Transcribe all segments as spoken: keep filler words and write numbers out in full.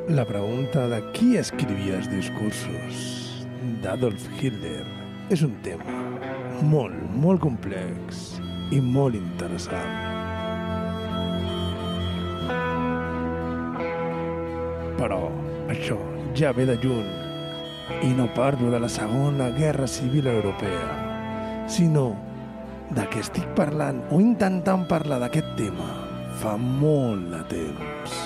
La pregunta de qui escrivia els discursos d'Adolf Hitler és un tema molt, molt complex i molt interessant. Però això ja ve de lluny i no parlo de la Segona Guerra Civil Europea, sinó de què estic parlant o intentant parlar d'aquest tema fa molt de temps.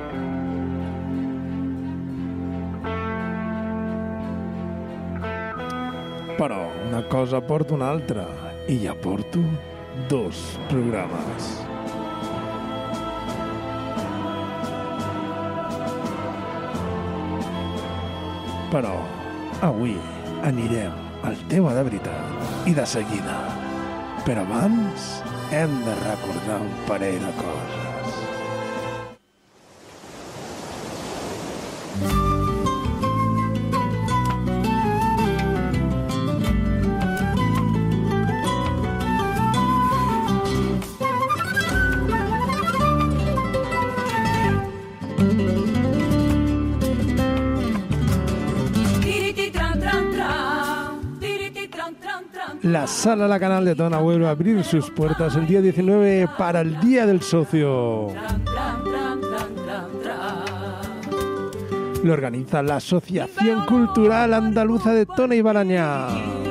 Però una cosa porta una altra i ja porto dos programes. Però avui anirem al tema de veritat i de seguida. Però abans hem de recordar un parell de coses. La Sala La Canal de Tona vuelve a abrir sus puertas el día diecinueve para el Día del Socio. Lo organiza la Asociación Cultural Andaluza de Tona y Barañá.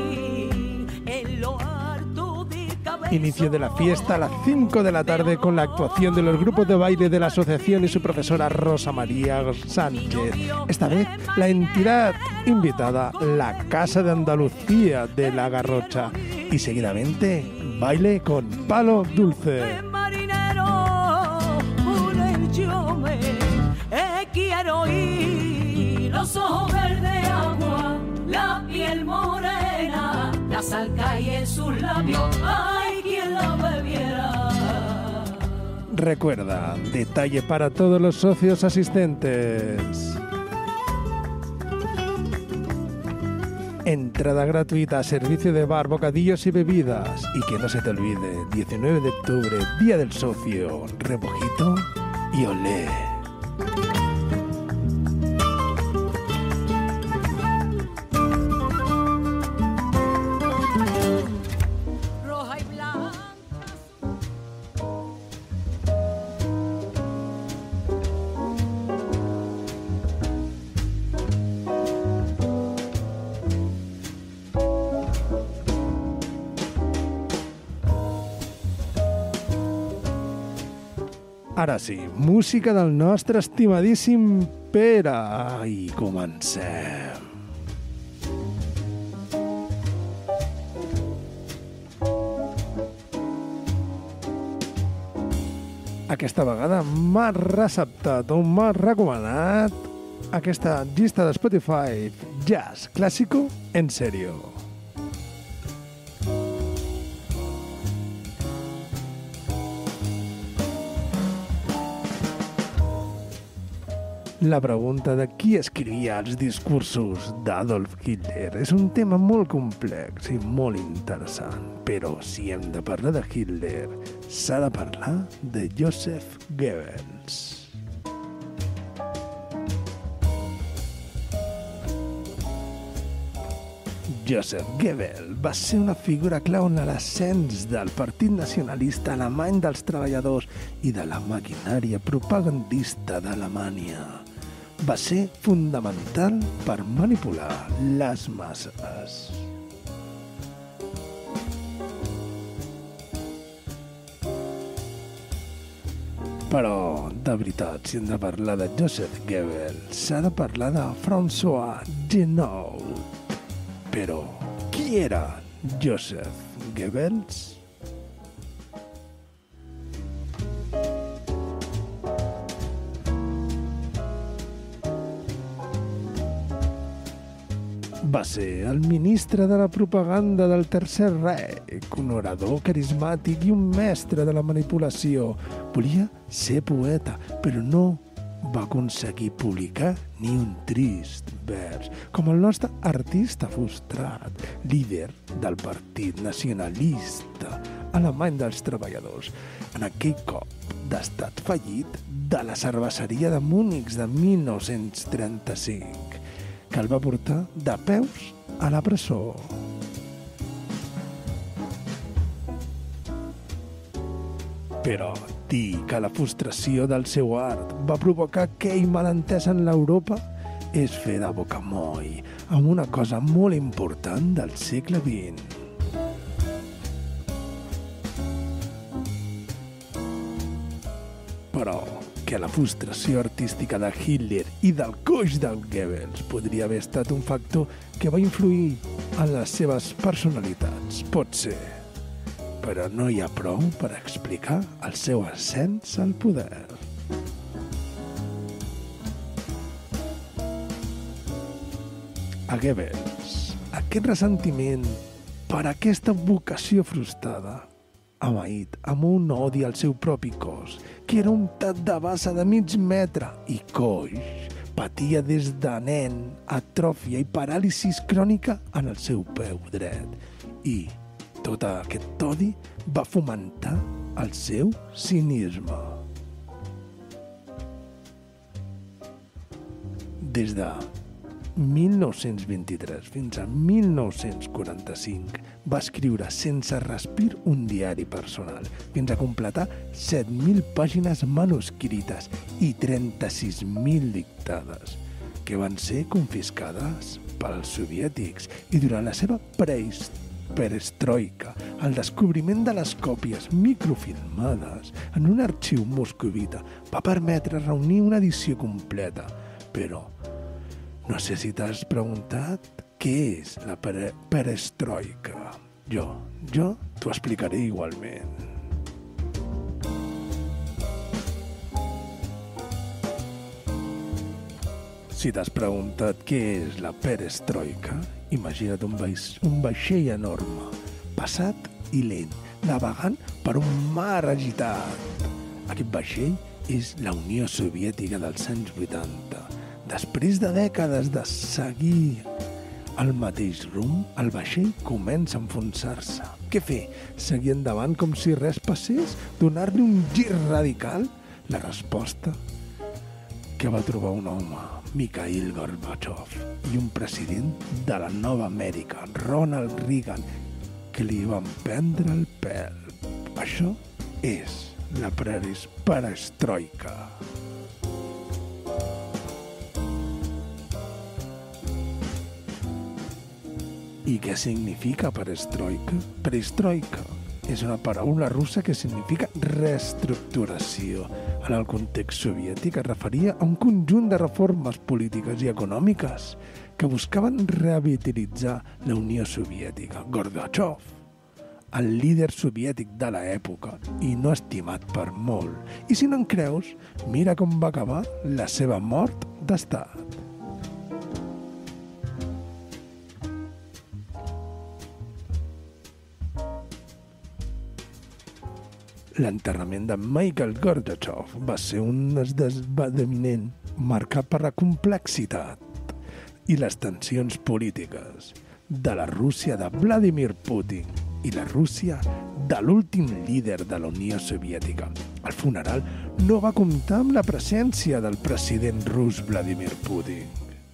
Inicio de la fiesta a las cinco de la tarde con la actuación de los grupos de baile de la asociación y su profesora Rosa María Sánchez. Esta vez la entidad invitada, la Casa de Andalucía de La Garrocha. Y seguidamente baile con Palo Dulce. Quiero ir, los ojos verde agua, la piel morena, la sal cae en sus labios, ay, quien la bebiera. Recuerda, detalle para todos los socios asistentes. Entrada gratuita, servicio de bar, bocadillos y bebidas. Y que no se te olvide, diecinueve de octubre, Día del Socio, rebujito y olé. Ara sí, música del nostre estimadíssim Pere. I comencem. Aquesta vegada m'ha receptat o m'ha recomanat aquesta llista de Spotify Jazz Clásico en Serio. La pregunta de qui escrivia els discursos d'Adolf Hitler és un tema molt complex i molt interessant, però si hem de parlar de Hitler, s'ha de parlar de Joseph Goebbels. Joseph Goebbels va ser una figura clau en l'ascens del Partit Nacionalista Alemany dels Treballadors i de la maquinària propagandista d'Alemanya. Va ser fundamental per manipular les masses. Però, de veritat, si hem de parlar de Joseph Goebbels, s'ha de parlar de François Genoud. Però, qui era Joseph Goebbels? Va ser el ministre de la propaganda del Tercer Reich, un orador carismàtic i un mestre de la manipulació. Volia ser poeta, però no va aconseguir publicar ni un trist vers, com el nostre artista frustrat, líder del Partit Nacionalista Alemany dels Treballadors. En aquell cop, d'estat fallit de la cerveseria de Múnich de mil nou-cents trenta-cinc, que el va portar de peus a la presó. Però dir que la frustració del seu art va provocar aquell malentès en l'Europa és fer de bocamoll amb una cosa molt important del segle vint. Però que la frustració artística de Hitler i del coix del Goebbels podria haver estat un factor que va influir en les seves personalitats, pot ser, però no hi ha prou per explicar el seu ascens al poder. A Goebbels, aquest ressentiment per aquesta vocació frustrada, amaït amb un odi al seu propi cos, que era un tat de bassa de mig metre i coix, patia des de nen atròfia i paràlisis crònica en el seu peu dret. I tot aquest odi va fomentar el seu cinisme. Des de mil nou-cents vint-i-tres fins a mil nou-cents quaranta-cinc va escriure sense respir un diari personal, fins a completar set mil pàgines manuscrites i trenta-sis mil dictades, que van ser confiscades pels soviètics, i durant la seva perestroika, el descobriment de les còpies microfilmades en un arxiu moscovita va permetre reunir una edició completa. Però no sé si t'has preguntat què és la pere perestroika. Jo, jo t'ho explicaré igualment. Si t'has preguntat què és la perestroika, imagina't un, vaix un vaixell enorme, passat i lent, navegant per un mar agitat. Aquest vaixell és la Unió Soviètica dels anys vuitanta. Després de dècades de seguir el mateix rumb, el vaixell comença a enfonsar-se. Què fer? Seguir endavant com si res passés? Donar-li un gir radical? La resposta que va trobar un home, Mikhail Gorbachev, i un president de la Nova Amèrica, Ronald Reagan, que li van prendre el pèl. Això és la perestroika. I què significa perestroika? Perestroika és una paraula russa que significa reestructuració. En el context soviètic es referia a un conjunt de reformes polítiques i econòmiques que buscaven revitalitzar la Unió Soviètica. Gorbachev, el líder soviètic de l'època i no estimat per molt. I si no en creus, mira com va acabar la seva mort d'estat. L'enterrament de Mikhail Gorbachev va ser un esdeveniment marcat per la complexitat i les tensions polítiques de la Rússia de Vladimir Putin i la Rússia de l'últim líder de la Unió Soviètica. El funeral no va comptar amb la presència del president rus Vladimir Putin.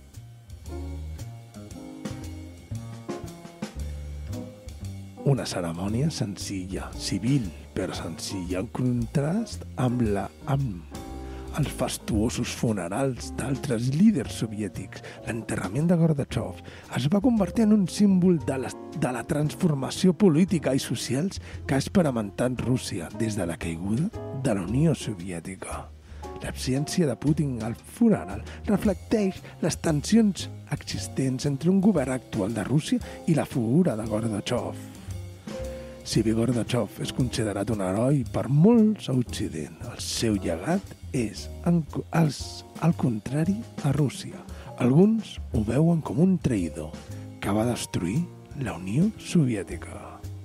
Una cerimònia senzilla, civil, però senzilla, en contrast amb, la, amb els fastuosos funerals d'altres líders soviètics. L'enterrament de Gorbachev es va convertir en un símbol de la, de la transformació política i socials que ha experimentat Rússia des de la caiguda de la Unió Soviètica. L'absència de Putin al funeral reflecteix les tensions existents entre un govern actual de Rússia i la figura de Gorbachev. Si bé Gorbachev és considerat un heroi per molts a Occident, el seu llegat és, al contrari, a Rússia. Alguns ho veuen com un traïdor que va destruir la Unió Soviètica.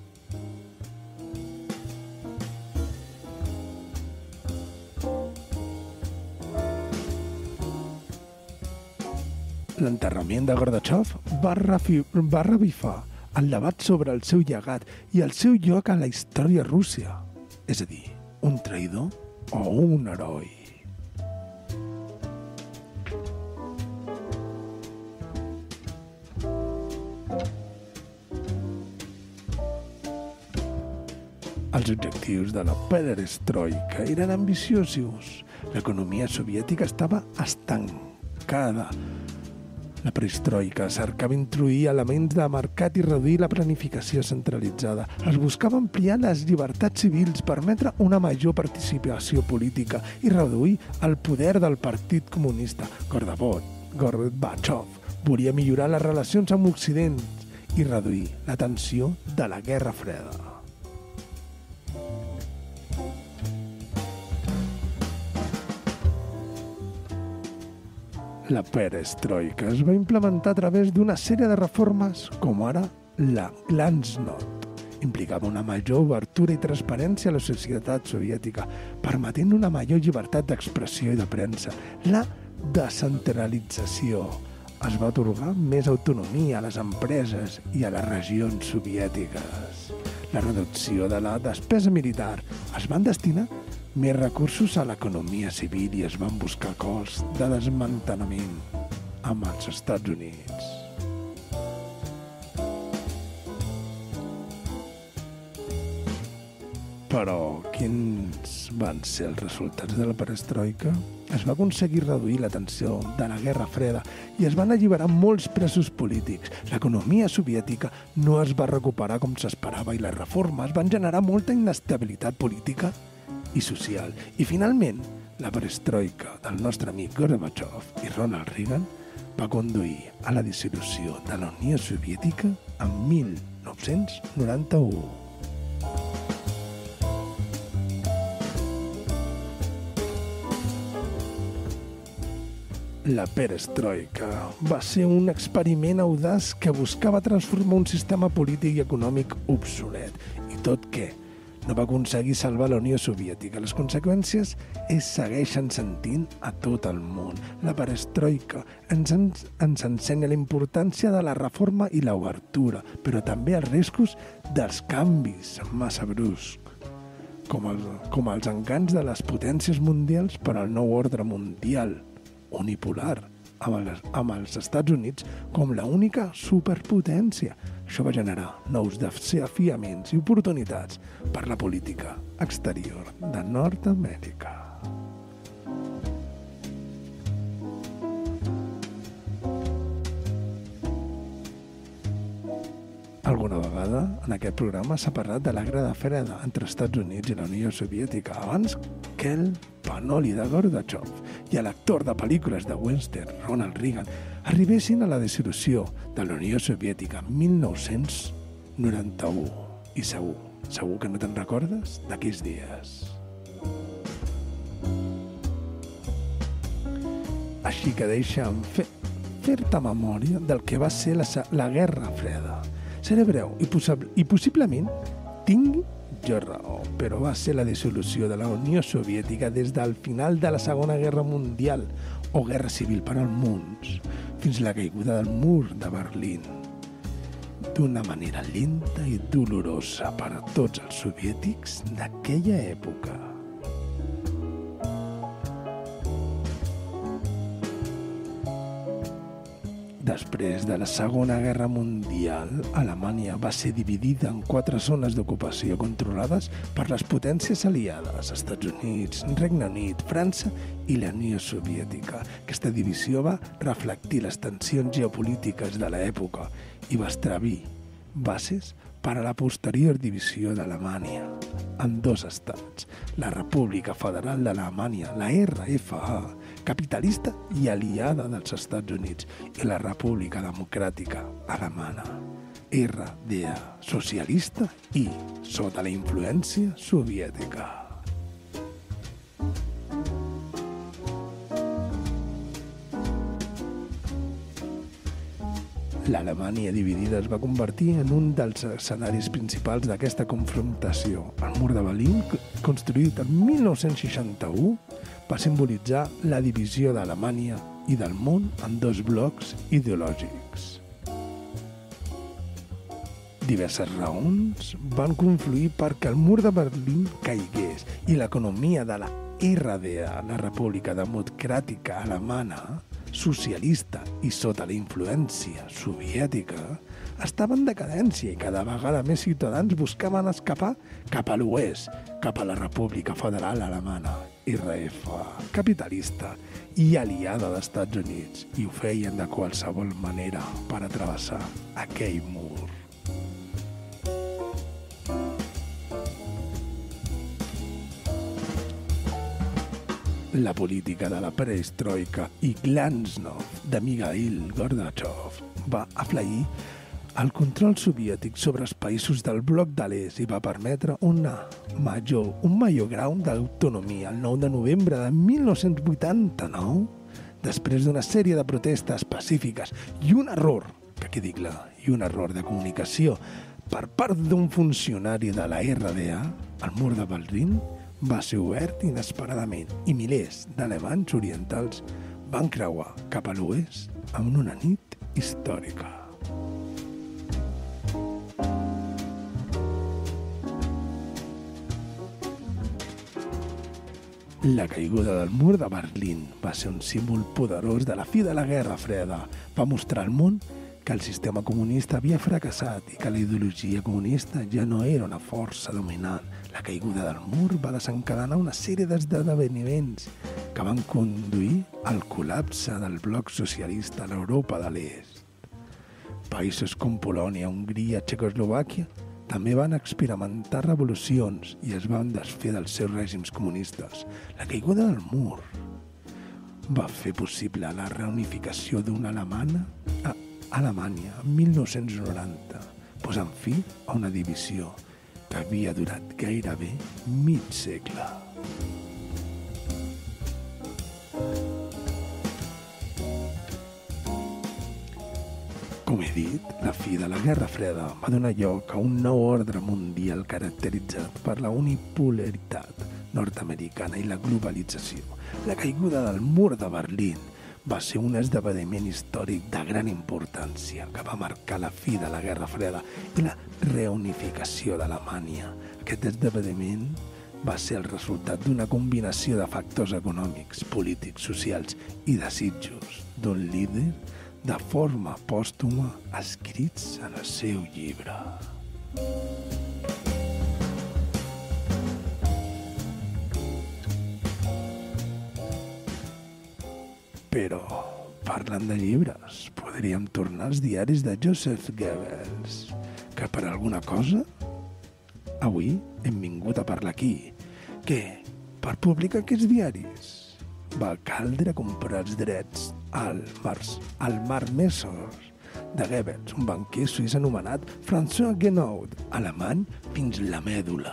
L'enterrament de Gorbachev va, va revifar el debat sobre el seu llegat i el seu lloc a la història rússia. És a dir, un traïdor o un heroi. Els objectius de la perestroika eren ambiciosos. L'economia soviètica estava estancada. La perestroika cercava introduir elements de mercat i reduir la planificació centralitzada. Es buscava ampliar les llibertats civils, permetre una major participació política i reduir el poder del Partit Comunista. Gorbachev volia millorar les relacions amb Occident i reduir la tensió de la Guerra Freda. La perestroika es va implementar a través d'una sèrie de reformes, com ara la Glasnost. Implicava una major obertura i transparència a la societat soviètica, permetent una major llibertat d'expressió i de premsa. La descentralització. Es va atorgar més autonomia a les empreses i a les regions soviètiques. La reducció de la despesa militar. Es van destinar més recursos a l'economia civil i es van buscar acords de desmantellament amb els Estats Units. Però quins van ser els resultats de la perestroika? Es va aconseguir reduir la tensió de la Guerra Freda i es van alliberar molts presos polítics. L'economia soviètica no es va recuperar com s'esperava i les reformes van generar molta inestabilitat política i social. I finalment, la perestroika del nostre amic Gorbachev i Ronald Reagan va conduir a la dissolució de la Unió Soviètica en mil nou-cents noranta-u. La perestroika va ser un experiment audaç que buscava transformar un sistema polític i econòmic obsolet. I tot què? No va aconseguir salvar la Unió Soviètica. Les conseqüències es segueixen sentint a tot el món. La perestroika ens, ens, ens ensenya la importància de la reforma i l'obertura, però també els riscos dels canvis massa bruscs, com, el, com els encants de les potències mundials per al nou ordre mundial unipolar, amb els, amb els Estats Units com la única superpotència. Això va generar nous desafiaments i oportunitats per la política exterior de Nord-Amèrica. Alguna vegada en aquest programa s'ha parlat de la Guerra Freda entre els Estats Units i la Unió Soviètica abans que el panoli de Gorbachev i l'actor de pel·lícules de western Ronald Reagan arribessin a la dissolució de la Unió Soviètica en mil nou-cents noranta-u. I segur, segur que no te'n recordes d'aquells dies. Així que deixa'm fer, fer-te memòria del que va ser la, la Guerra Freda. Seré breu i, i possiblement tingui jo raó, però va ser la dissolució de la Unió Soviètica des del final de la Segona Guerra Mundial o Guerra Civil per al món, fins la caiguda del mur de Berlín. D'una manera lenta i dolorosa per a tots els soviètics d'aquella època. Després de la Segona Guerra Mundial, Alemanya va ser dividida en quatre zones d'ocupació controlades per les potències aliades, Estats Units, Regne Unit, França i la Unió Soviètica. Aquesta divisió va reflectir les tensions geopolítiques de l'època i va establir bases per a la posterior divisió d'Alemanya en dos estats, la República Federal d'Alemanya, la R F A, capitalista i aliada dels Estats Units, i la República Democràtica Alemana, R D A, socialista i sota la influència soviètica. L'Alemanya dividida es va convertir en un dels escenaris principals d'aquesta confrontació. El mur de Berlín, construït el mil nou-cents seixanta-u, va simbolitzar la divisió d'Alemanya i del món en dos blocs ideològics. Diverses raons van confluir perquè el mur de Berlín caigués i l'economia de la R D A, la República Democràtica Alemana, socialista i sota la influència soviètica, estava en decadència i cada vegada més ciutadans buscaven escapar cap a l'oest, cap a la República Federal Alemana, R F, capitalista i aliada dels Estats Units, i ho feien de qualsevol manera per a travessar aquell mur. La política de la perestroika i glasnost de Mikhail Gorbachev va aflair el control soviètic sobre els països del bloc de l'est i va permetre una major, un major grau d'autonomia el nou de novembre de mil nou-cents vuitanta-nou, després d'una sèrie de protestes pacífiques i un error, que quedi clar, i un error de comunicació per part d'un funcionari de la R D A, el mur de Berlín va ser obert inesperadament i milers d'alemanys orientals van creuar cap a l'oest en una nit històrica. La caiguda del mur de Berlín va ser un símbol poderós de la fi de la Guerra Freda. Va mostrar al món que el sistema comunista havia fracassat i que la ideologia comunista ja no era una força dominant. La caiguda del mur va desencadenar una sèrie d'esdeveniments que van conduir al col·lapse del bloc socialista a l'Europa de l'Est. Països com Polònia, Hongria, Txecoslovàquia també van experimentar revolucions i es van desfer dels seus règims comunistes. La caiguda del mur va fer possible la reunificació d'una alemana a Alemanya en mil nou-cents noranta, posant fi a una divisió que havia durat gairebé mig segle. Com he dit, la fi de la Guerra Freda va donar lloc a un nou ordre mundial caracteritzat per la unipolaritat nord-americana i la globalització. La caiguda del mur de Berlín va ser un esdeveniment històric de gran importància que va marcar la fi de la Guerra Freda i la reunificació d'Alemanya. Aquest esdeveniment va ser el resultat d'una combinació de factors econòmics, polítics, socials i desitjos d'un líder de forma pòstuma escrits en el seu llibre. Però, parlant de llibres, podríem tornar als diaris de Joseph Goebbels, que per alguna cosa avui hem vingut a parlar aquí. Què? Per publicar aquests diaris va caldre comprar els drets al Mars, al Mar Mesor de Goebbels, un banquer suís anomenat François Genoud, alemany fins la mèdula.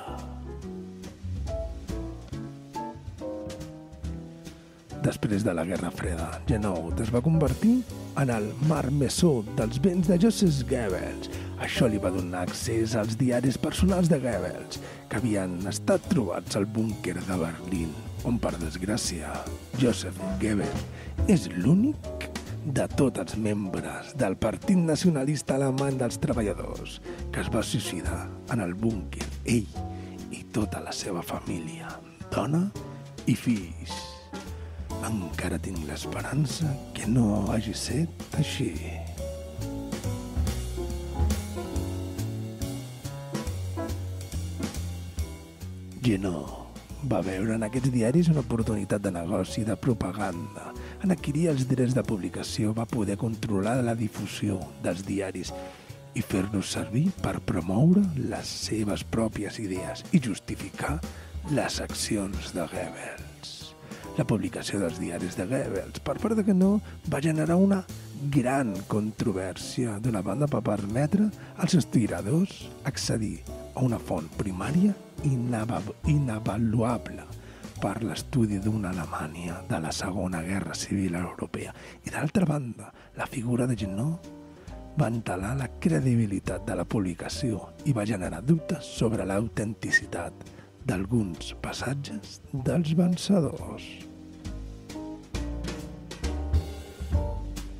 Després de la Guerra Freda, Genoud es va convertir en el Mar Mesor dels béns de Joseph Goebbels. Això li va donar accés als diaris personals de Goebbels, que havien estat trobats al búnquer de Berlín, on, per desgràcia, Joseph Goebbels és l'únic de tots els membres del Partit Nacionalista Alemany dels Treballadors que es va suïcidar en el búnquer, ell i tota la seva família, dona i fills. Encara tinc l'esperança que no hagi set així. Genoud va veure en aquests diaris una oportunitat de negoci, de propaganda. En adquirir els drets de publicació va poder controlar la difusió dels diaris i fer-los servir per promoure les seves pròpies idees i justificar les accions de Goebbels. La publicació dels diaris de Goebbels per part de Genoud va generar una gran controvèrsia. D'una banda, va permetre als historiadors accedir a una font primària inavaluable per l'estudi d'una Alemanya de la Segona Guerra Civil Europea. I d'altra banda, la figura de Genoud va entelar la credibilitat de la publicació i va generar dubtes sobre l'autenticitat d'alguns passatges dels vencedors.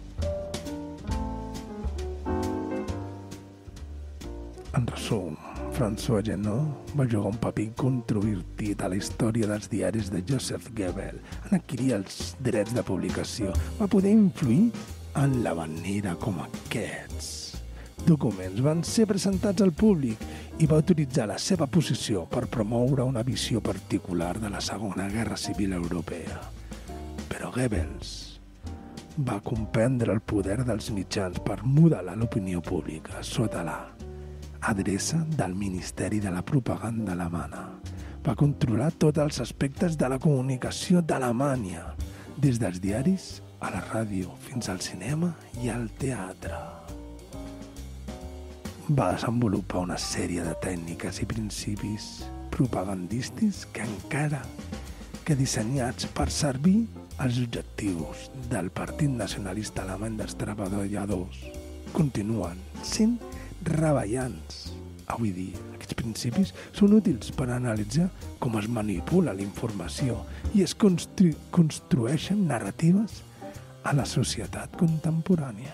En resum, François Genot va jugar un paper controvertit a la història dels diaris de Joseph Goebbels en adquirir els drets de publicació. Va poder influir en la manera com aquests documents van ser presentats al públic i va utilitzar la seva posició per promoure una visió particular de la Segona Guerra Civil Europea. Però Goebbels va comprendre el poder dels mitjans per modelar l'opinió pública sota la adreça del Ministeri de la Propaganda alemana. Va controlar tots els aspectes de la comunicació d'Alemanya, des dels diaris a la ràdio fins al cinema i al teatre. Va desenvolupar una sèrie de tècniques i principis propagandístics que encara que dissenyats per servir als objectius del Partit Nacionalista Alemany dels Treballadors continuen sent rellevants. Avui dia, aquests principis són útils per analitzar com es manipula la informació i es constru construeixen narratives a la societat contemporània.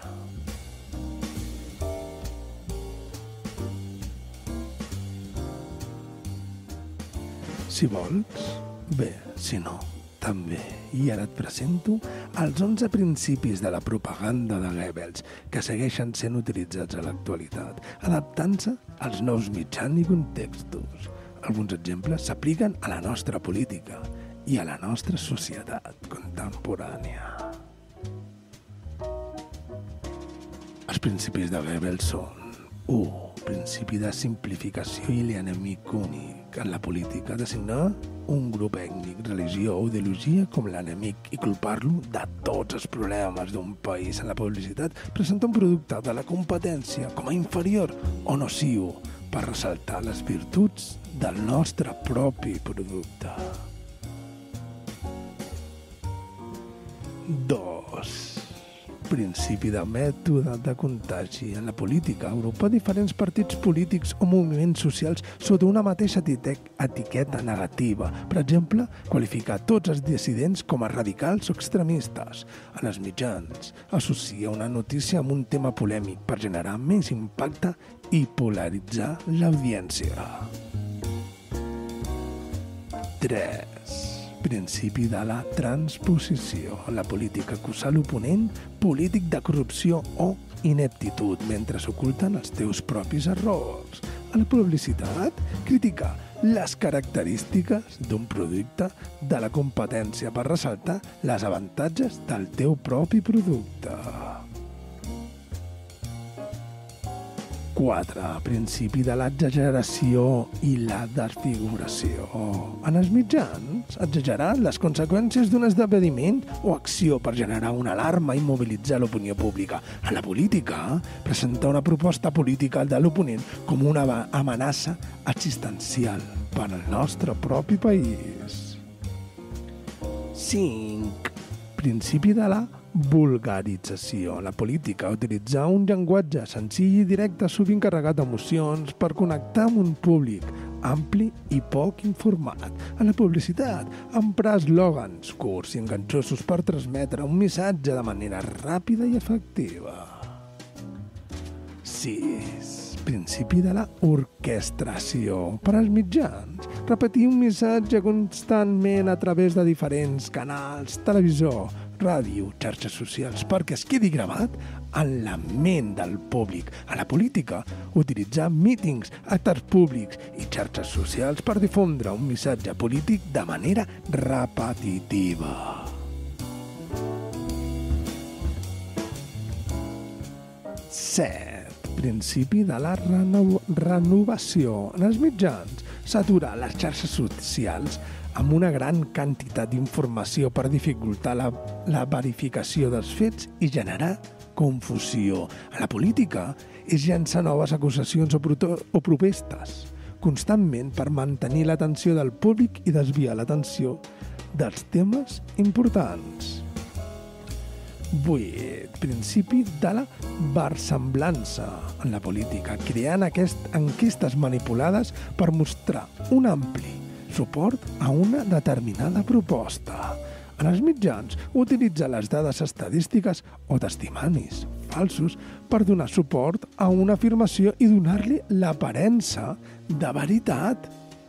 Si vols, bé, si no, també. I ara et presento els onze principis de la propaganda de Goebbels que segueixen sent utilitzats a l'actualitat, adaptant-se als nous mitjans i contextos. Alguns exemples s'apliquen a la nostra política i a la nostra societat contemporània. Els principis de Goebbels són u. Principi de simplificació i l'enemic únic. En la política, designar un grup ètnic, religió o ideologia com l'enemic i culpar-lo de tots els problemes d'un país. En la publicitat, presenta un producte de la competència com a inferior o nociu per ressaltar les virtuts del nostre propi producte. dos. Principi de mètode de contagi. En la política, agrupar diferents partits polítics o moviments socials sota una mateixa etiqueta negativa. Per exemple, qualificar tots els dissidents com a radicals o extremistes. En els mitjans, associa una notícia amb un tema polèmic per generar més impacte i polaritzar l'audiència. tres. Principi de la transposició. En la política, acusar l'oponent polític de corrupció o ineptitud mentre s'oculten els teus propis errors. A la publicitat, criticar les característiques d'un producte de la competència per ressaltar les avantatges del teu propi producte. quatre. Principi de l'exageració i la desfiguració. En els mitjans, exagerar les conseqüències d'un esdeveniment o acció per generar una alarma i mobilitzar l'opinió pública. En la política, presentar una proposta política de l'oponent com una amenaça existencial per al nostre propi país. cinc. Principi de la vulgarització. La política, utilitzar un llenguatge senzill i directe sovint carregat d'emocions per connectar amb un públic ampli i poc informat. A la publicitat, emprar eslògans curts i enganxosos per transmetre un missatge de manera ràpida i efectiva. sis. Principi de la orquestració. Per als mitjans, repetir un missatge constantment a través de diferents canals, televisor, ràdio, xarxes socials, perquè es quedi gravat en la ment del públic. A la política, utilitzar mítings, actes públics i xarxes socials per difondre un missatge polític de manera repetitiva. set. Principi de la reno renovació. En els mitjans, s'aturar les xarxes socials amb una gran quantitat d'informació per dificultar la, la verificació dels fets i generar confusió. A la política és llançar noves acusacions o, o propostes constantment per mantenir l'atenció del públic i desviar l'atenció dels temes importants. vuit. Principi de la versemblança. En la política, creant aquest, enquestes manipulades per mostrar un ampli suport a una determinada proposta. en els mitjans utilitza les dades estadístiques o testimonis falsos per donar suport a una afirmació i donar-li l'aparença de veritat.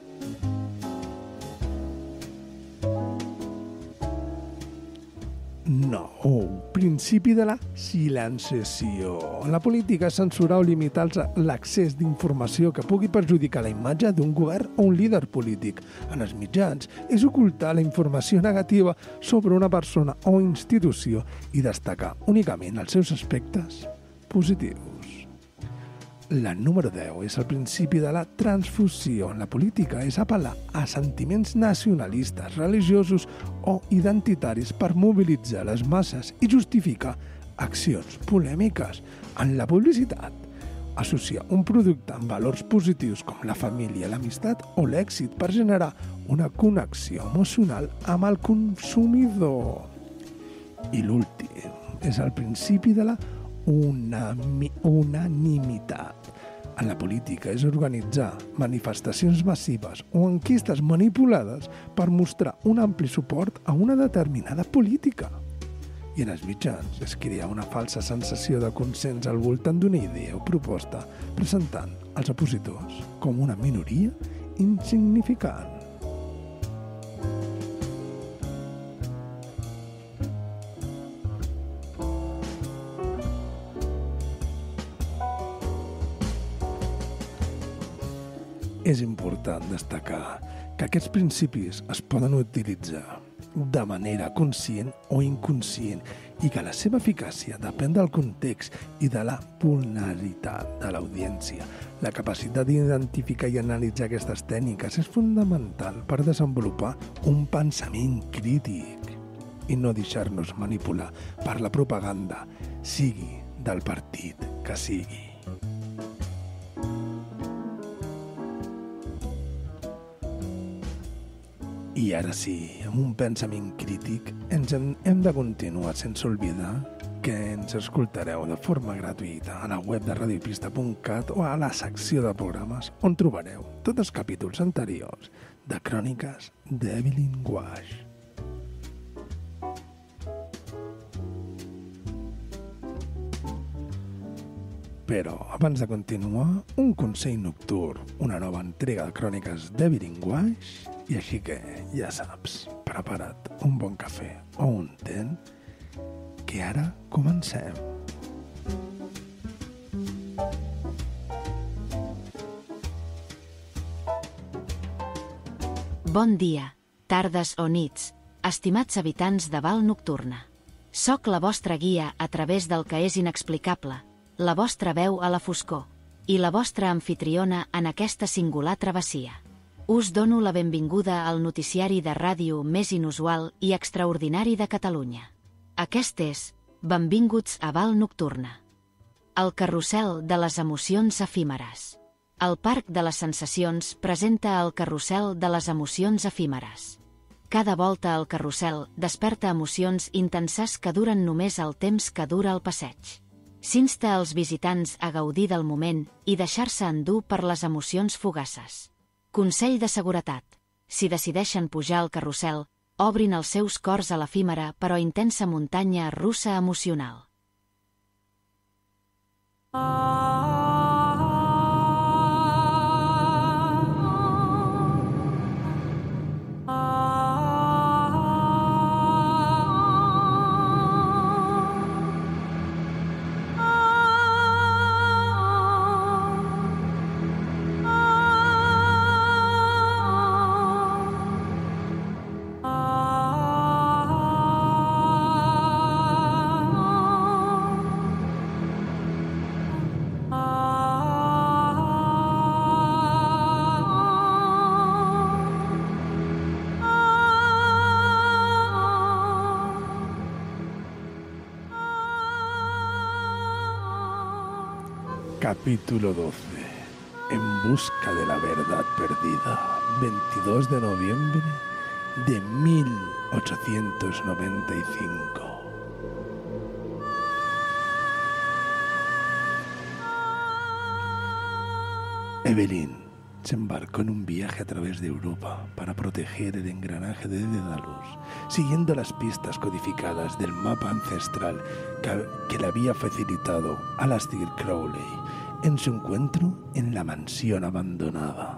Nou. Principi de la silenciació. En la política, censurar o limitar l'accés d'informació que pugui perjudicar la imatge d'un govern o un líder polític. En els mitjans, és ocultar la informació negativa sobre una persona o institució i destacar únicament els seus aspectes positius. La número deu és el principi de la transfusió. En la política és apel·lar a sentiments nacionalistes, religiosos o identitaris per mobilitzar les masses i justificar accions polèmiques. En la publicitat, associar un producte amb valors positius com la família, l'amistat o l'èxit per generar una connexió emocional amb el consumidor. I l'últim és el principi de la Unami, unanimitat. En la política és organitzar manifestacions massives o enquestes manipulades per mostrar un ampli suport a una determinada política. I en els mitjans és crear una falsa sensació de consens al voltant d'una idea o proposta, presentant els opositors com una minoria insignificant. És important destacar que aquests principis es poden utilitzar de manera conscient o inconscient i que la seva eficàcia depèn del context i de la polaritat de l'audiència. La capacitat d'identificar i analitzar aquestes tècniques és fundamental per desenvolupar un pensament crític i no deixar-nos manipular per la propaganda, sigui del partit que sigui. I ara sí, amb un pensament crític, ens hem, hem de continuar sense oblidar que ens escoltareu de forma gratuïta a la web de radiopista punt cat o a la secció de programes on trobareu tots els capítols anteriors de Cròniques d'Evelyn Wash. Però, abans de continuar, un consell nocturn, una nova entrega de Cròniques d'Evelyn Wash. I així que, ja saps, prepara't un bon cafè o un te, que ara comencem. Bon dia, tardes o nits, estimats habitants de Val Nocturna. Soc la vostra guia a través del que és inexplicable, la vostra veu a la foscor i la vostra amfitriona en aquesta singular travessia. Us dono la benvinguda al noticiari de ràdio més inusual i extraordinari de Catalunya. Aquest és Benvinguts a Val Nocturna. El carrusel de les emocions efímeres. El Parc de les Sensacions presenta el carrusel de les emocions efímeres. Cada volta al carrusel desperta emocions intenses que duren només el temps que dura el passeig. S'insta als visitants a gaudir del moment i deixar-se endur per les emocions fugaces. Consell de seguretat. Si decideixen pujar al carrusel, obrin els seus cors a l'efímera però intensa muntanya russa emocional. Capítulo doce. En busca de la verdad perdida. veintidós de noviembre de mil ochocientos noventa y cinco. Evelyn, se embarcó en un viaje a través de Europa para proteger el engranaje de Dédalus, siguiendo las pistas codificadas del mapa ancestral que, que le había facilitado Aleister Crowley en su encuentro en la mansión abandonada.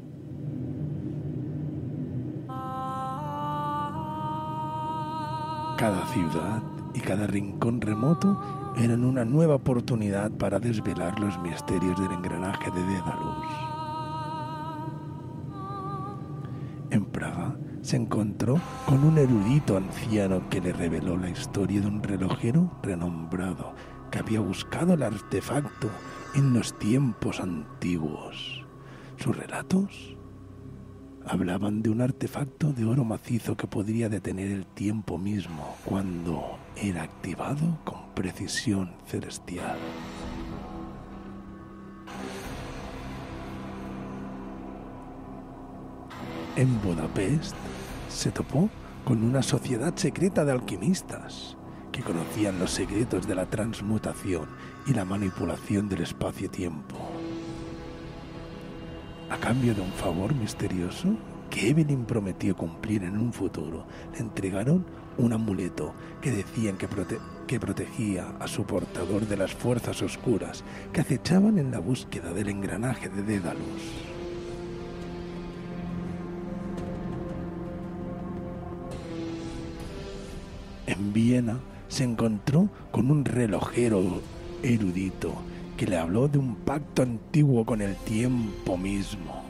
Cada ciudad y cada rincón remoto eran una nueva oportunidad para desvelar los misterios del engranaje de Dédalus. En Praga se encontró con un erudito anciano que le reveló la historia de un relojero renombrado que había buscado el artefacto en los tiempos antiguos. Sus relatos hablaban de un artefacto de oro macizo que podría detener el tiempo mismo cuando era activado con precisión celestial. En Budapest se topó con una sociedad secreta de alquimistas que conocían los secretos de la transmutación y la manipulación del espacio-tiempo. A cambio de un favor misterioso que Evelyn prometió cumplir en un futuro, le entregaron un amuleto que decían que, prote- que protegía a su portador de las fuerzas oscuras que acechaban en la búsqueda del engranaje de Dédalus. En Viena se encontró con un relojero erudito que le habló de un pacto antiguo con el tiempo mismo.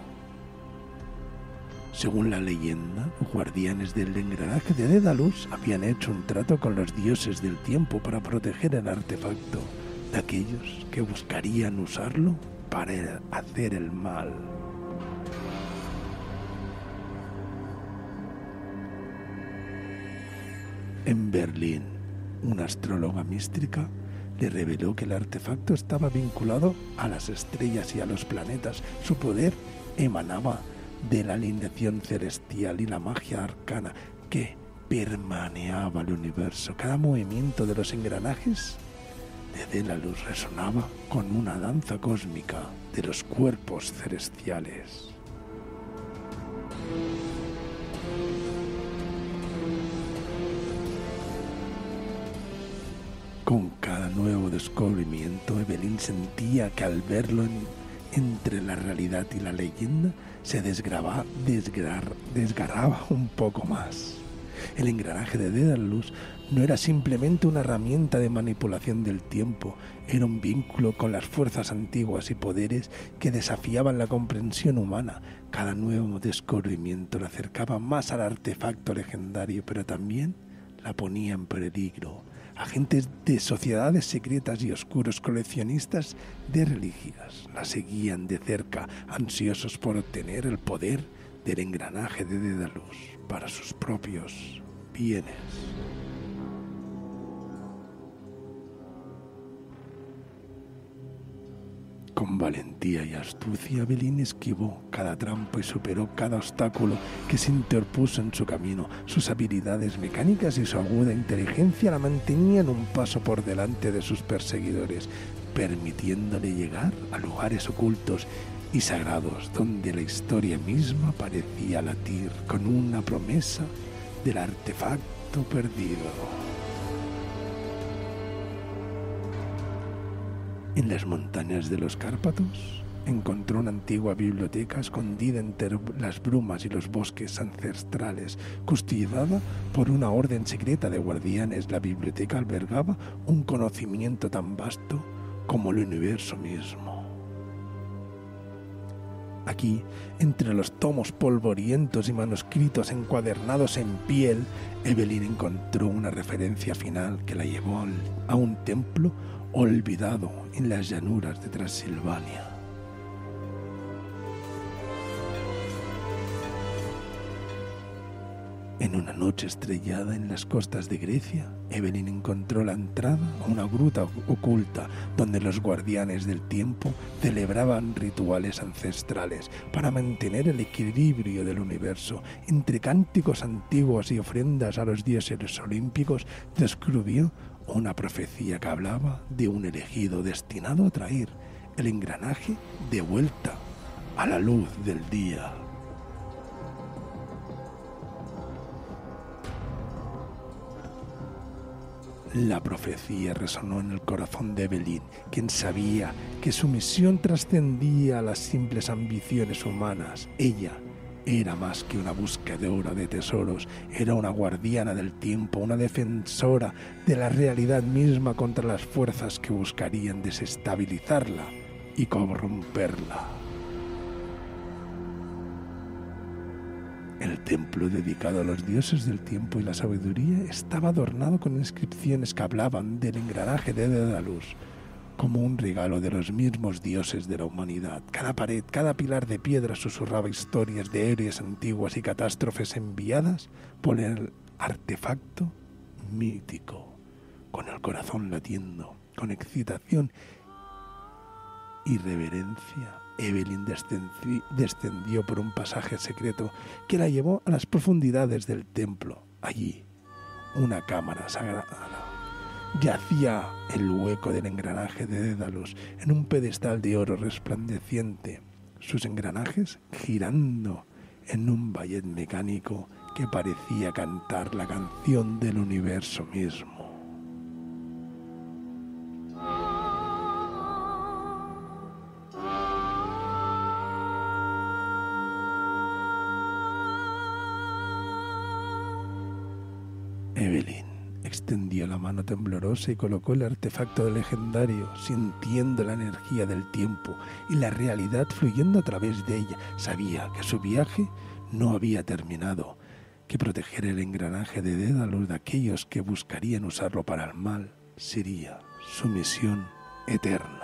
Según la leyenda, los guardianes del engranaje de Dédalus habían hecho un trato con los dioses del tiempo para proteger el artefacto de aquellos que buscarían usarlo para hacer el mal. En Berlín, una astróloga mística le reveló que el artefacto estaba vinculado a las estrellas y a los planetas. Su poder emanaba de la alineación celestial y la magia arcana que permeaba el universo. Cada movimiento de los engranajes de Dédalus resonaba con una danza cósmica de los cuerpos celestiales. Con cada nuevo descubrimiento, Evelyn sentía que al verlo en, entre la realidad y la leyenda, se desgraba, desgrar, desgarraba un poco más. El engranaje de Dédalus no era simplemente una herramienta de manipulación del tiempo, era un vínculo con las fuerzas antiguas y poderes que desafiaban la comprensión humana. Cada nuevo descubrimiento la acercaba más al artefacto legendario, pero también la ponía en peligro. Agentes de sociedades secretas y oscuros coleccionistas de reliquias la seguían de cerca, ansiosos por obtener el poder del engranaje de Dédalus para sus propios bienes. Con valentía y astucia, Evelyn esquivó cada trampa y superó cada obstáculo que se interpuso en su camino. Sus habilidades mecánicas y su aguda inteligencia la mantenían un paso por delante de sus perseguidores, permitiéndole llegar a lugares ocultos y sagrados donde la historia misma parecía latir con una promesa del artefacto perdido. En las montañas de los Cárpatos encontró una antigua biblioteca escondida entre las brumas y los bosques ancestrales, custodiada por una orden secreta de guardianes. La biblioteca albergaba un conocimiento tan vasto como el universo mismo. Aquí, entre los tomos polvorientos y manuscritos encuadernados en piel, Evelyn encontró una referencia final que la llevó a un templo olvidado en las llanuras de Transilvania. En una noche estrellada en las costas de Grecia, Evelyn encontró la entrada a una gruta oculta donde los guardianes del tiempo celebraban rituales ancestrales para mantener el equilibrio del universo. Entre cánticos antiguos y ofrendas a los dioses olímpicos, descubrió una profecía que hablaba de un elegido destinado a traer el engranaje de vuelta a la luz del día. La profecía resonó en el corazón de Evelyn, quien sabía que su misión trascendía a las simples ambiciones humanas. Ella era más que una buscadora de tesoros, era una guardiana del tiempo, una defensora de la realidad misma contra las fuerzas que buscarían desestabilizarla y corromperla. El templo dedicado a los dioses del tiempo y la sabiduría estaba adornado con inscripciones que hablaban del engranaje de Dédalus como un regalo de los mismos dioses de la humanidad. Cada pared, cada pilar de piedra susurraba historias de héroes antiguas y catástrofes enviadas por el artefacto mítico. Con el corazón latiendo, con excitación y reverencia, Evelyn descendió por un pasaje secreto que la llevó a las profundidades del templo. Allí, una cámara sagrada yacía el hueco del engranaje de Dédalus en un pedestal de oro resplandeciente, sus engranajes girando en un ballet mecánico que parecía cantar la canción del universo mismo. Evelyn extendió la mano temblorosa y colocó el artefacto legendario, sintiendo la energía del tiempo y la realidad fluyendo a través de ella. Sabía que su viaje no había terminado, que proteger el engranaje de Dédalus de aquellos que buscarían usarlo para el mal sería su misión eterna.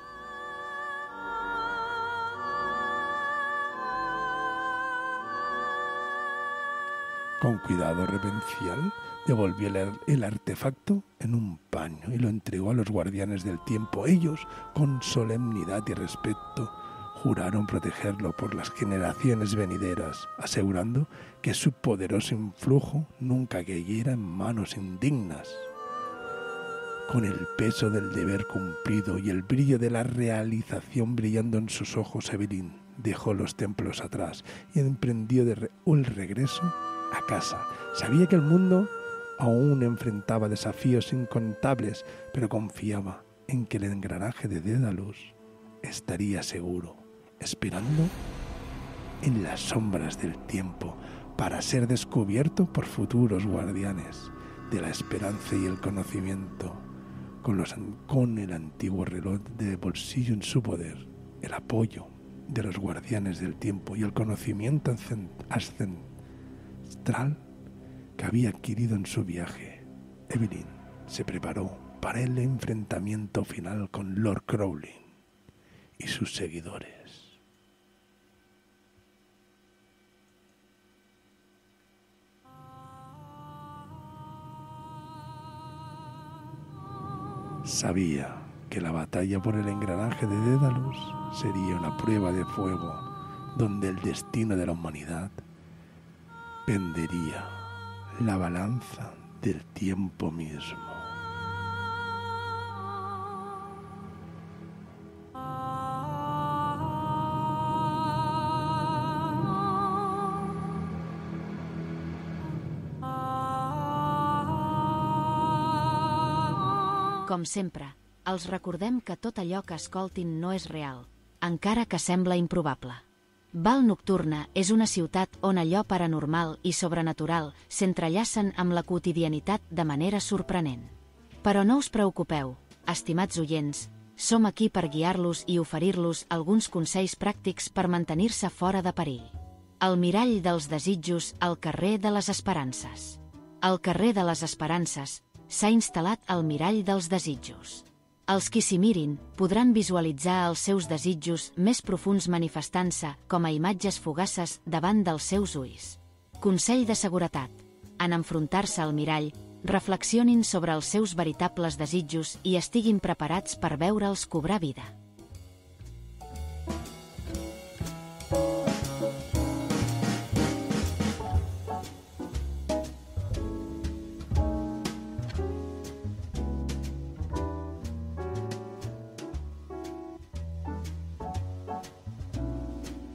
Con cuidado reverencial, devolvió el artefacto en un paño y lo entregó a los guardianes del tiempo. Ellos, con solemnidad y respeto, juraron protegerlo por las generaciones venideras, asegurando que su poderoso influjo nunca cayera en manos indignas. Con el peso del deber cumplido y el brillo de la realización brillando en sus ojos, Evelyn dejó los templos atrás y emprendió de re- el regreso a casa. Sabía que el mundo aún enfrentaba desafíos incontables, pero confiaba en que el engranaje de Dédalus estaría seguro, esperando en las sombras del tiempo para ser descubierto por futuros guardianes de la esperanza y el conocimiento, con, los, con el antiguo reloj de bolsillo en su poder, el apoyo de los guardianes del tiempo y el conocimiento ancestral que había adquirido en su viaje. Evelyn se preparó para el enfrentamiento final con Lord Crowley y sus seguidores. Sabía que la batalla por el engranaje de Dédalus sería una prueba de fuego donde el destino de la humanidad pendería la balanza del tiempo mismo. Com sempre, els recordem que tot allò que escoltin no és real, encara que sembla improbable. Val Nocturna és una ciutat on allò paranormal i sobrenatural s'entrellacen amb la quotidianitat de manera sorprenent. Però no us preocupeu, estimats oients, som aquí per guiar-los i oferir-los alguns consells pràctics per mantenir-se fora de perill. El mirall dels desitjos al carrer de les Esperances. Al carrer de les Esperances s'ha instal·lat el mirall dels desitjos. Els qui s'hi mirin podran visualitzar els seus desitjos més profuns manifestant-se com a imatges fugaces davant dels seus ulls. Consell de seguretat. En enfrontar-se al mirall, reflexionin sobre els seus veritables desitjos i estiguin preparats per veure'ls cobrar vida.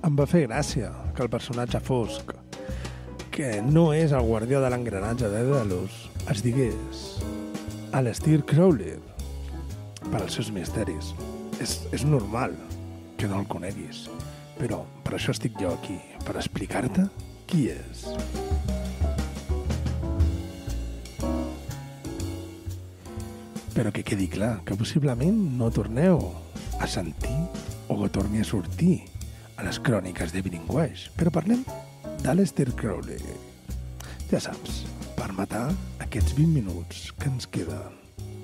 em va fer gràcia que el personatge fosc, que no és el guardià de l'engranatge de Daedalus, es digués Aleister Crowley per als seus misteris. És, és normal que no el coneguis, però per això estic jo aquí, per explicar-te qui és. Però que quedi clar que possiblement no torneu a sentir o que torni a sortir a les cròniques de Biringueix, però parlem d'Aleister Crowley. Ja saps, per matar aquests vint minuts que ens queden.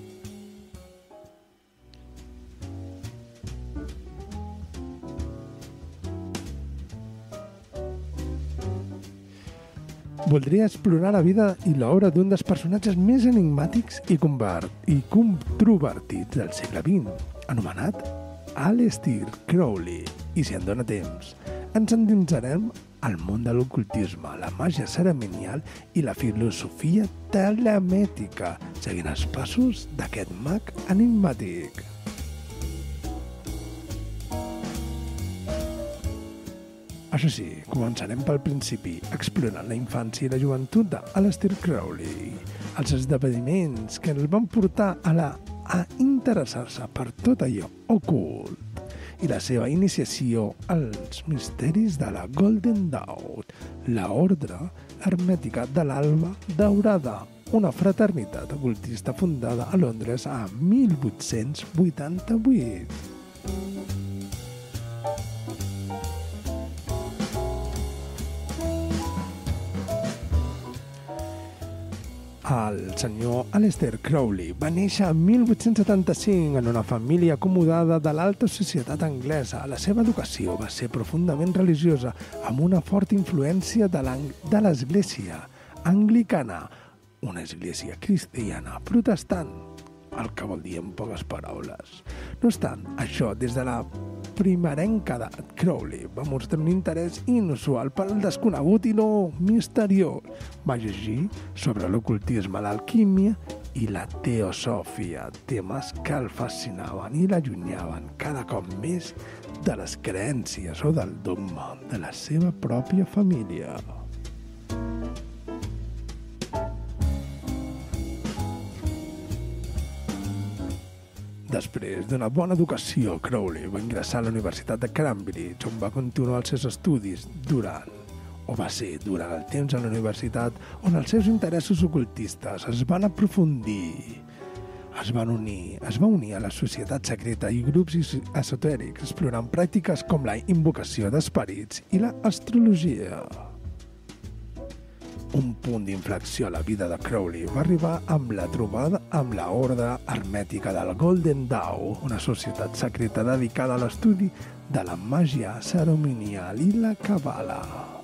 Voldria explorar la vida i l'obra d'un dels personatges més enigmàtics i, i controvertits del segle vint, anomenat Aleister Crowley. I si en dóna temps, ens endinsarem al món de l'ocultisme, la màgia cerimonial i la filosofia telemètica, seguint els passos d'aquest mag enigmàtic. Això sí, començarem pel principi, explorant la infància i la joventut d'Aleister Crowley, els esdeveniments que el van portar a, la, a interessar-se per tot allò ocult i la seva iniciació als misteris de la Golden Dawn, la ordre hermètica de l'Alba Daurada, una fraternitat ocultista fundada a Londres a mil vuit-cents vuitanta-vuit. El senyor Aleister Crowley va néixer en mil vuit-cents setanta-cinc en una família acomodada de l'alta societat anglesa. La seva educació va ser profundament religiosa, amb una forta influència de l'església anglicana, una església cristiana protestant, el que vol dir en poques paraules. No obstant això, des de la primerenca de Crowley va mostrar un interès inusual per al desconegut i lo misteriós. Va llegir sobre l'ocultisme, l'alquímia i la teosofia, temes que el fascinaven i l'allunyaven cada cop més de les creences o del dogma de la seva pròpia família. Després d'una bona educació, Crowley va ingressar a la Universitat de Cambridge, on va continuar els seus estudis durant, o va ser durant el temps a la universitat, on els seus interessos ocultistes es van aprofundir. Es van unir, es va unir a la societat secreta i grups esotèrics, explorant pràctiques com la invocació d'esperits i l'astrologia. Un punt d'inflexió a la vida de Crowley va arribar amb la trobada amb la Ordre Hermètica del Golden Dawn, una societat secreta dedicada a l'estudi de la màgia cerimonial i la cabala.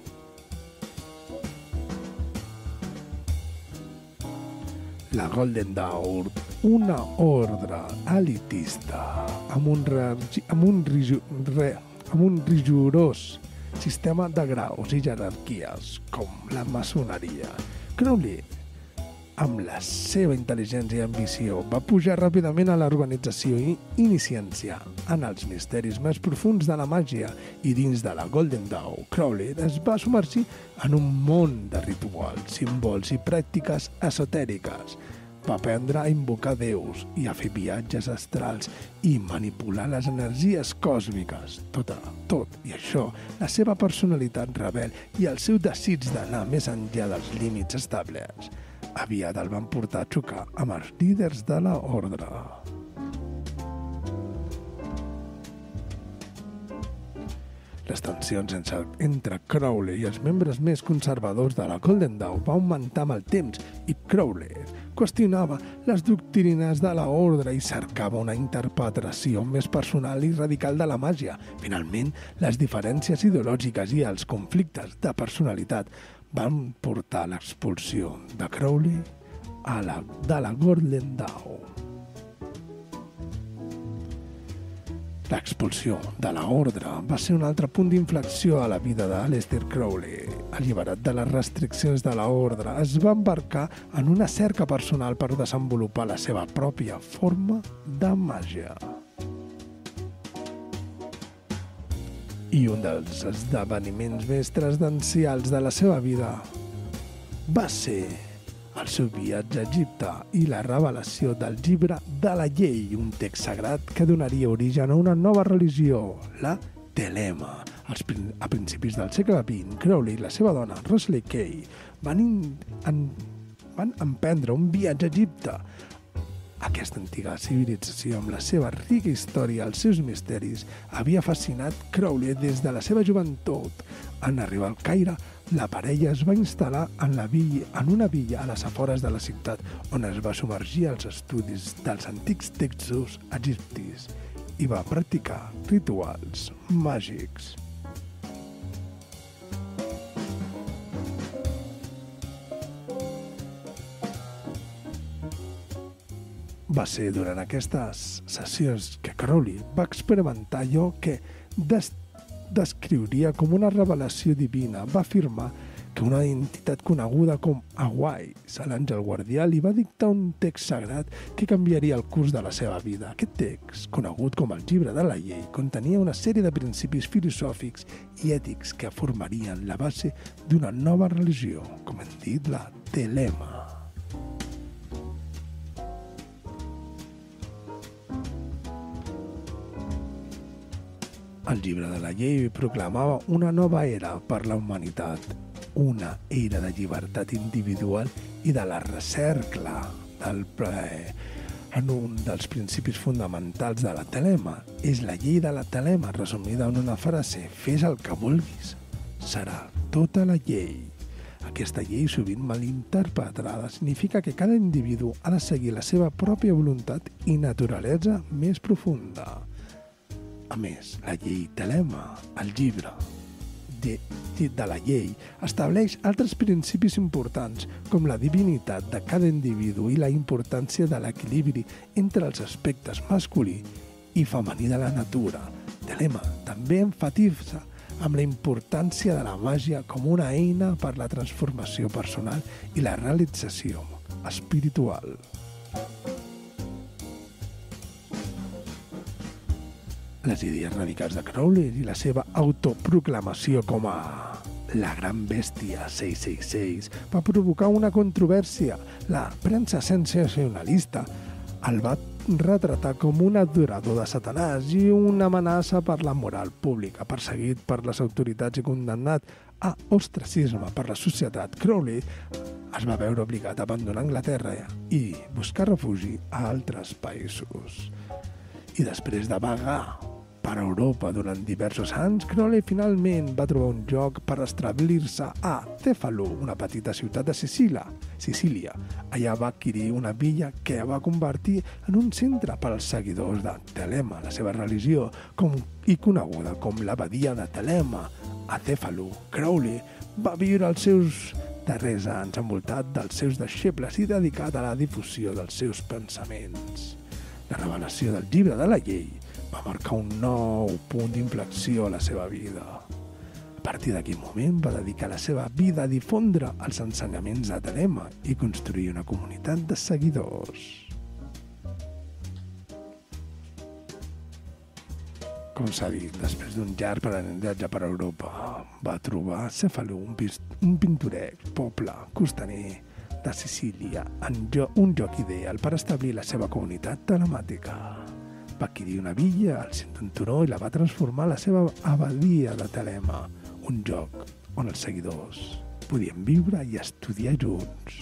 La Golden Dawn, una ordre elitista amb un, regi, amb un, rigu, re, amb un rigorós sistema de graus i jerarquies, com la maçoneria. Crowley, amb la seva intel·ligència i ambició, va pujar ràpidament a l'organització i iniciant-se en els misteris més profuns de la màgia i dins de la Golden Dawn. Crowley es va submergir en un món de rituals, símbols i pràctiques esotèriques. Va aprendre a invocar déus i a fer viatges astrals i manipular les energies còsmiques. Tot, tot i això, la seva personalitat rebel i el seu desig d'anar més enllà dels límits establerts aviat el van portar a xocar amb els líders de la ordre. Les tensions entre Crowley i els membres més conservadors de la Golden Dawn va augmentar amb el temps i Crowley qüestionava les doctrines de la ordre i cercava una interpretació més personal i radical de la màgia. Finalment, les diferències ideològiques i els conflictes de personalitat van portar a l'expulsió de Crowley a la, de la Golden Dawn. L'expulsió de la ordre va ser un altre punt d'inflexió a la vida d'Aleister Crowley. Alliberat de les restriccions de la ordre, es va embarcar en una cerca personal per desenvolupar la seva pròpia forma de màgia. I un dels esdeveniments més transcendencials de la seva vida va ser el seu viatge a Egipte i la revelació del llibre de la llei, un text sagrat que donaria origen a una nova religió, la Telema. A principis del segle vint, Crowley i la seva dona, Rosalie Kay, van, in, en, van emprendre un viatge a Egipte. Aquesta antiga civilització, amb la seva rica història i els seus misteris, havia fascinat Crowley des de la seva joventut. En arribar al Caire, la parella es va instal·lar en, la villa, en una villa a les afores de la ciutat, on es va submergir als estudis dels antics textos egipcis i va practicar rituals màgics. Va ser durant aquestes sessions que Crowley va experimentar allò que des descriuria com una revelació divina. Va afirmar que una entitat coneguda com Awais, l'àngel guardià, li va dictar un text sagrat que canviaria el curs de la seva vida. Aquest text, conegut com el llibre de la llei, contenia una sèrie de principis filosòfics i ètics que formarien la base d'una nova religió, com hem dit, la Telema. El llibre de la llei proclamava una nova era per la humanitat, una era de llibertat individual i de la recerca del plaer. En un dels principis fonamentals de la Telema és la llei de la Telema, resumida en una frase: fes el que vulguis, serà tota la llei. Aquesta llei, sovint malinterpretada, significa que cada individu ha de seguir la seva pròpia voluntat i naturalesa més profunda. A més, la llei Telema, el llibre de, de la llei, estableix altres principis importants, com la divinitat de cada individu i la importància de l'equilibri entre els aspectes masculí i femení de la natura. Telema també enfatitza amb la importància de la màgia com una eina per la transformació personal i la realització espiritual. Les idees radicals de Crowley i la seva autoproclamació com a la gran bèstia sis sis sis va provocar una controvèrsia. La premsa sensacionalista el va retratar com un adorador de Satanàs i una amenaça per la moral pública. Perseguit per les autoritats i condemnat a ostracisme per la societat, Crowley es va veure obligat a abandonar Anglaterra i buscar refugi a altres països. I després de vagar per Europa durant diversos anys, Crowley finalment va trobar un lloc per establir-se a Cefalù, una petita ciutat de Sicília. Sicília. Allà va adquirir una villa que va convertir en un centre per als seguidors de Telema, la seva religió, com, i coneguda com l'abadia de Telema. A Cefalù, Crowley va viure els seus darrers anys envoltat dels seus deixebles i dedicat a la difusió dels seus pensaments. La revelació del llibre de la llei va marcar un nou punt d'inflexió a la seva vida. A partir d'aquell moment va dedicar la seva vida a difondre els ensenyaments de Telema i construir una comunitat de seguidors. Com s'ha dit, després d'un llarg pelegrinatge per Europa, va trobar a Cefalù, un, un pintoresc poble costaner de Sicília, en un lloc ideal per establir la seva comunitat telemàtica. Va adquirir una villa al centre d'un turó i la va transformar en la seva abadia de Telema, un lloc on els seguidors podien viure i estudiar junts.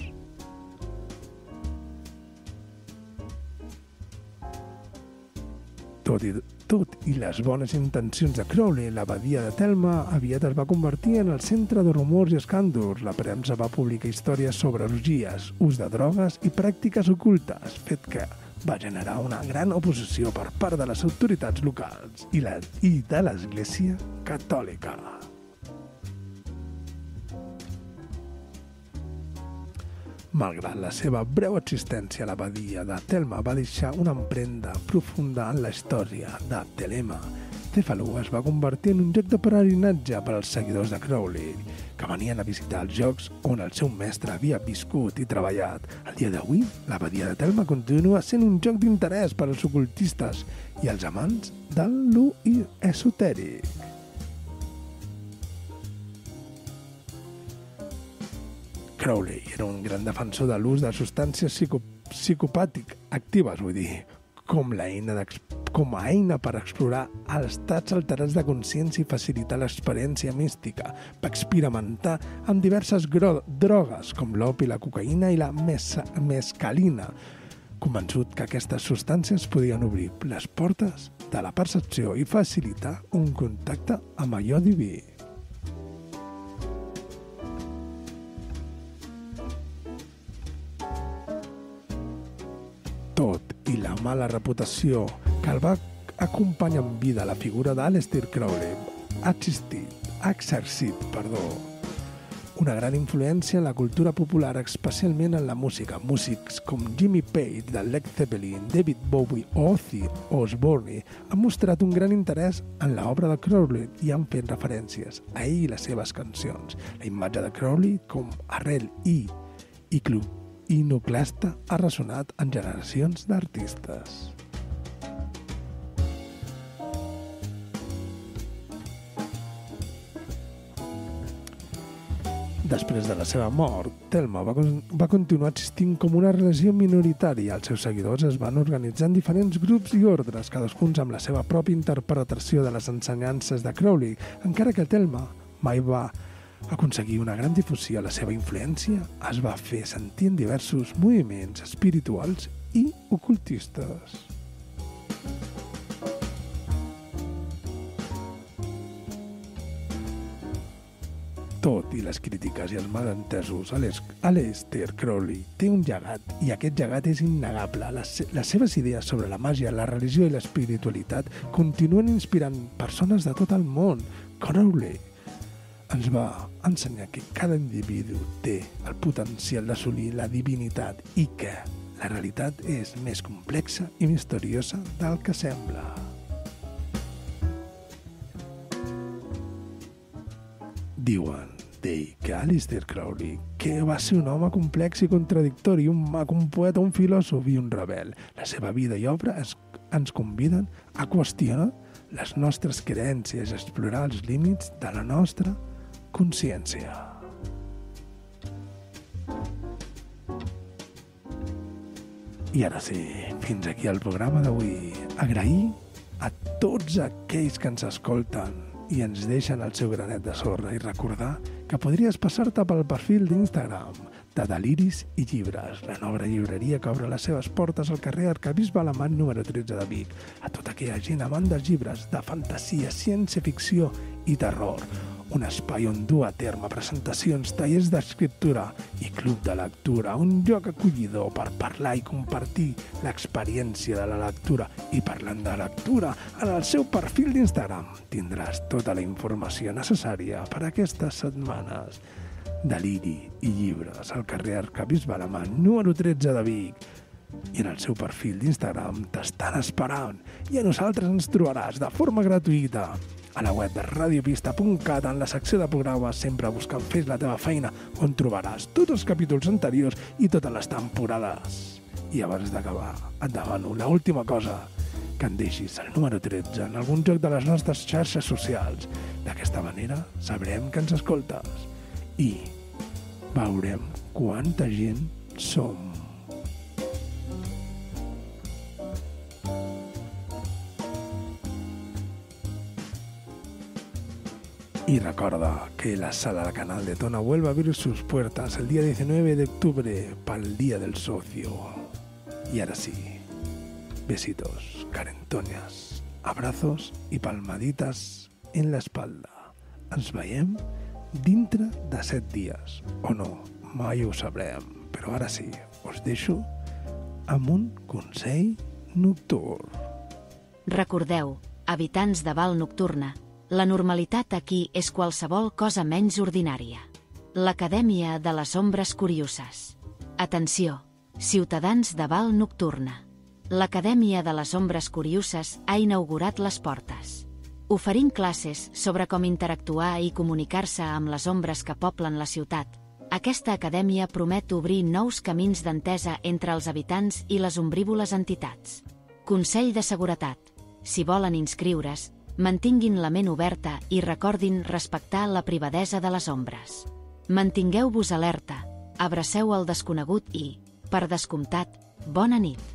Tot i, tot i les bones intencions de Crowley, l'abadia de Telema aviat es va convertir en el centre de rumors i escàndols. La premsa va publicar històries sobre orgies, ús de drogues i pràctiques ocultes, fet que va generar una gran oposició per part de les autoritats locals i, la, i de l'Església Catòlica. Malgrat la seva breu existència, l'abadia de Telema va deixar una empremta profunda en la història de Telema. Cefalù es va convertir en un lloc de pelegrinatge per als seguidors de Crowley, que venien a visitar els llocs on el seu mestre havia viscut i treballat. Al dia d'avui, l'abadia de Telema continua sent un lloc d'interès per als ocultistes i els amants de lo esotèric. Crowley era un gran defensor de l'ús de substàncies psico psicopàtic actives, vull dir, com, la eina com a eina per explorar els estats alterats de consciència i facilitar l'experiència mística. Va experimentar amb diverses drogues, com l'opi, la cocaïna i la mes mescalina, convençut que aquestes substàncies podien obrir les portes de la percepció i facilitar un contacte amb allò diví. Tot i la mala reputació que el va acompanyar en vida la figura d'Aleister Crowley ha existit, ha exercit, perdó, una gran influència en la cultura popular, especialment en la música. Músics com Jimmy Page, de Led Zeppelin, David Bowie o Ozzy Osbourne han mostrat un gran interès en l'obra de Crowley i han fet referències a ell i les seves cancions. La imatge de Crowley com arrel i iconoclasta ha ressonat en generacions d'artistes. Després de la seva mort, Thelma va, va continuar existint com una religió minoritària. Els seus seguidors es van organitzar en diferents grups i ordres, cadascun amb la seva pròpia interpretació de les ensenyances de Crowley. Encara que Thelma mai va aconseguir una gran difusió, la seva influència es va fer sentir en diversos moviments espirituals i ocultistes. Tot i les crítiques i els malentesos, Aleister Crowley té un llegat, i aquest llegat és innegable. Les, les seves idees sobre la màgia, la religió i l'espiritualitat continuen inspirant persones de tot el món. Crowley ens va ensenyar que cada individu té el potencial d'assolir la divinitat i que la realitat és més complexa i misteriosa del que sembla. Diuen d'ell que Aleister Crowley, que va ser un home complex i contradictori, un mag, un poeta, un filòsof i un rebel. La seva vida i obra es, ens conviden a qüestionar les nostres creences, a explorar els límits de la nostra consciència. I ara sí, fins aquí el programa d'avui. Agrair a tots aquells que ens escolten i ens deixen el seu granet de sorra i recordar que podries passar-te pel perfil d'Instagram de Deliris i Llibres, la nova llibreria que obre les seves portes al carrer Arquebisbe Alemany número tretze de Vic, a tota aquella gent amant dels llibres de fantasia, ciència-ficció i terror. Un espai on dur a terme presentacions, tallers d'escriptura i club de lectura, un lloc acollidor per parlar i compartir l'experiència de la lectura. I parlant de lectura, en el seu perfil d'Instagram tindràs tota la informació necessària per a aquestes setmanes. Deliri i Llibres, al carrer Arquebisbe Alemany número tretze de Vic. I en el seu perfil d'Instagram t'estan esperant, i a nosaltres ens trobaràs de forma gratuïta a la web de radiopista punt cat, en la secció de programes, sempre buscant Fes la teva feina, on trobaràs tots els capítols anteriors i totes les temporades. I abans d'acabar, et demano l'última cosa, que en deixis el número tretze en algun lloc de les nostres xarxes socials. D'aquesta manera sabrem que ens escoltes i veurem quanta gent som. Y recuerda que la sala de Canal de Tona vuelve a abrir sus puertas el día diecinueve de octubre para el Día del Socio. Y ahora sí, besitos, carentones, abrazos y palmaditas en la espalda. Ens veiem dintre de set dies. O no, mai ho sabrem. Però ara sí, us deixo amb un consell nocturn. Recordeu, habitants de Val Nocturna, la normalitat aquí és qualsevol cosa menys ordinària. L'Acadèmia de les Ombres Curioses. Atenció, ciutadans de Val Nocturna. L'Acadèmia de les Ombres Curioses ha inaugurat les portes. Oferint classes sobre com interactuar i comunicar-se amb les ombres que poblen la ciutat, aquesta acadèmia promet obrir nous camins d'entesa entre els habitants i les ombrívoles entitats. Consell de seguretat. Si volen inscriure's, mantinguin la ment oberta i recordin respectar la privadesa de les ombres. Mantingueu-vos alerta, abraceu el desconegut i, per descomptat, bona nit.